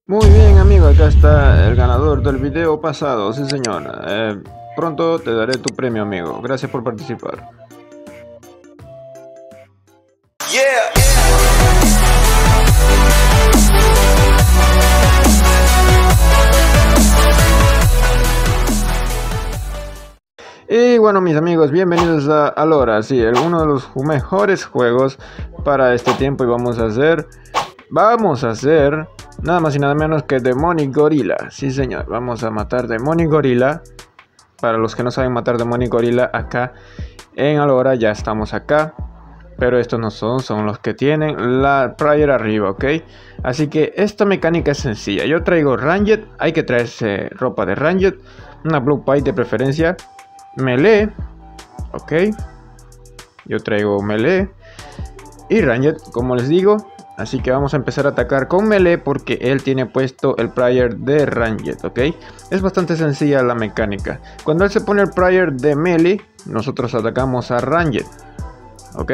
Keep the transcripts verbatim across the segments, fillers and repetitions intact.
Muy bien, amigo, acá está el ganador del video pasado, sí señor. Eh, pronto te daré tu premio, amigo. Gracias por participar. Yeah. Y bueno, mis amigos, bienvenidos a Alora, sí, el- uno de los mejores juegos para este tiempo. Y vamos a hacer, vamos a hacer nada más y nada menos que Demonic Gorilla. Sí señor, vamos a matar Demonic Gorilla. Para los que no saben matar Demonic Gorilla, acá en Alora ya estamos acá. Pero estos no son, son los que tienen la Prayer arriba, ¿ok? Así que esta mecánica es sencilla. Yo traigo Ranged, hay que traerse ropa de Ranged, una Blue Pipe de preferencia, Melee, ¿ok? Yo traigo Melee y Ranged, como les digo. Así que vamos a empezar a atacar con Melee porque él tiene puesto el Prayer de Ranged, ¿ok? Es bastante sencilla la mecánica. Cuando él se pone el Prayer de Melee, nosotros atacamos a Ranged, ¿ok?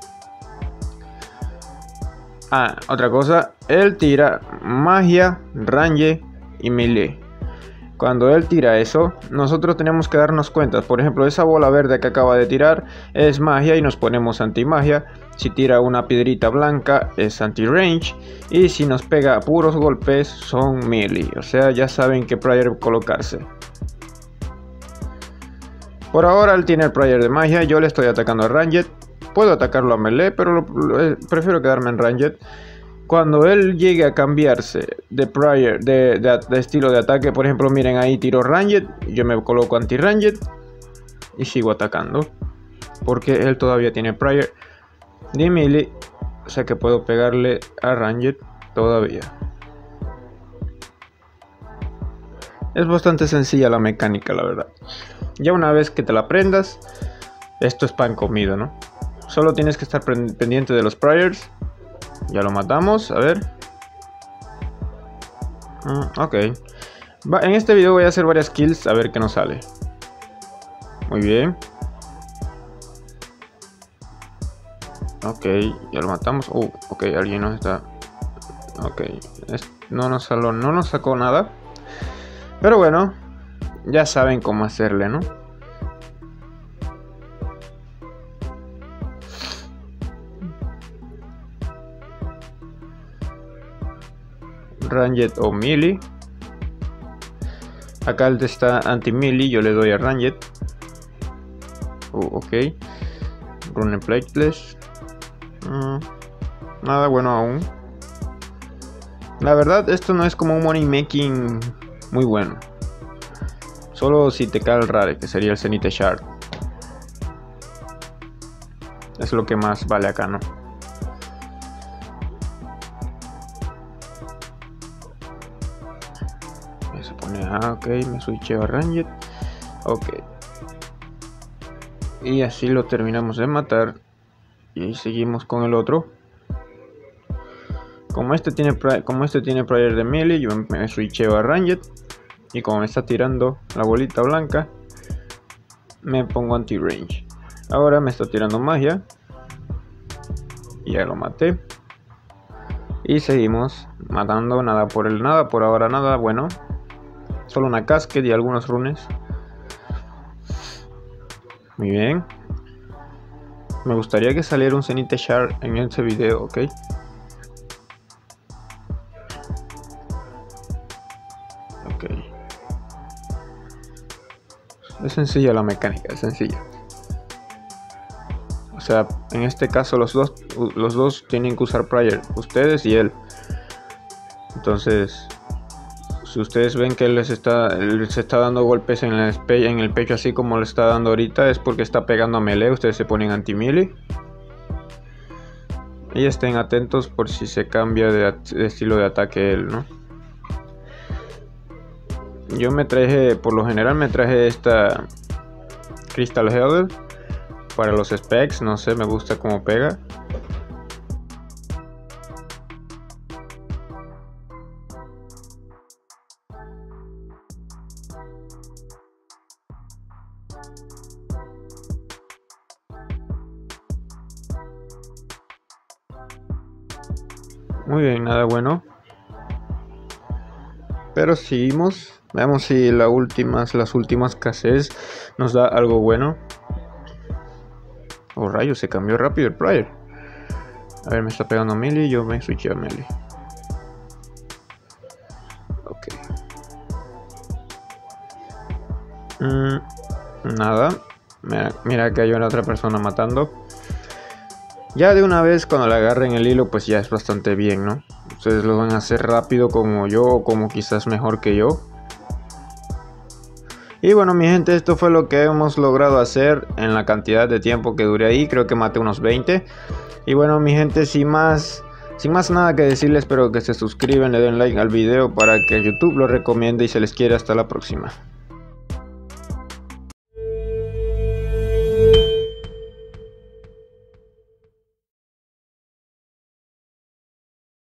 Ah, otra cosa, él tira magia, range y melee. Cuando él tira eso, nosotros tenemos que darnos cuenta. Por ejemplo, esa bola verde que acaba de tirar es magia y nos ponemos anti-magia. Si tira una piedrita blanca es anti-range. Y si nos pega a puros golpes son melee. O sea, ya saben qué prayer colocarse. Por ahora él tiene el prayer de magia, yo le estoy atacando a Ranged. Puedo atacarlo a melee, pero lo, lo, prefiero quedarme en Ranged. Cuando él llegue a cambiarse de prayer, de, de, de estilo de ataque, por ejemplo, miren ahí tiro Ranged, yo me coloco anti-Ranged y sigo atacando. Porque él todavía tiene prayer de melee, o sea que puedo pegarle a Ranged todavía. Es bastante sencilla la mecánica, la verdad. Ya una vez que te la aprendas, esto es pan comido, ¿no? Solo tienes que estar pendiente de los prayers. Ya lo matamos, a ver. Mm, ok. Va, en este video voy a hacer varias kills, a ver qué nos sale. Muy bien. Ok, ya lo matamos. Uh, ok, alguien nos está... Ok, es... no nos salió, no nos sacó nada. Pero bueno, ya saben cómo hacerle, ¿no? Ranged o melee. Acá el está anti melee, yo le doy a Ranged. Uh, ok. Rune Plateless. Mm, nada bueno aún. La verdad, esto no es como un money making muy bueno. Solo si te cae el rare, que sería el Zenith Shard. Es lo que más vale acá, ¿no? Se pone, ah, ok, me switcheo a Ranged. Ok. Y así lo terminamos de matar. Y seguimos con el otro. Como este tiene, como este tiene prayer de melee, yo me switcheo a Ranged. Y como me está tirando la bolita blanca, me pongo anti-range. Ahora me está tirando magia. Y ya lo maté. Y seguimos matando, nada por el nada, por ahora nada bueno. Solo una casquet y algunos runes. Muy bien. Me gustaría que saliera un Zenith Shard en este video, ¿ok? Ok. Es sencilla la mecánica, es sencilla. O sea, en este caso los dos, los dos tienen que usar prayer, ustedes y él. Entonces, si ustedes ven que él les está, les está dando golpes en el, en el pecho así como le está dando ahorita, es porque está pegando a melee. Ustedes se ponen anti-melee. Y estén atentos por si se cambia de, de estilo de ataque él, ¿no? Yo me traje, por lo general me traje esta Crystal Heather para los specs, no sé, me gusta cómo pega. Muy bien, nada bueno. Pero seguimos. Veamos si la últimas, las últimas cassettes nos da algo bueno. Oh rayos, se cambió rápido el player. A ver, me está pegando melee y yo me switché a melee. Ok. Mm, nada. Mira, mira que hay una otra persona matando. Ya de una vez cuando le agarren el hilo pues ya es bastante bien, ¿no? Ustedes lo van a hacer rápido como yo o como quizás mejor que yo. Y bueno mi gente, esto fue lo que hemos logrado hacer en la cantidad de tiempo que duré ahí. Creo que maté unos veinte. Y bueno mi gente, sin más, sin más nada que decirles, espero que se suscriban, le den like al video para que YouTube lo recomiende y se les quiera. Hasta la próxima.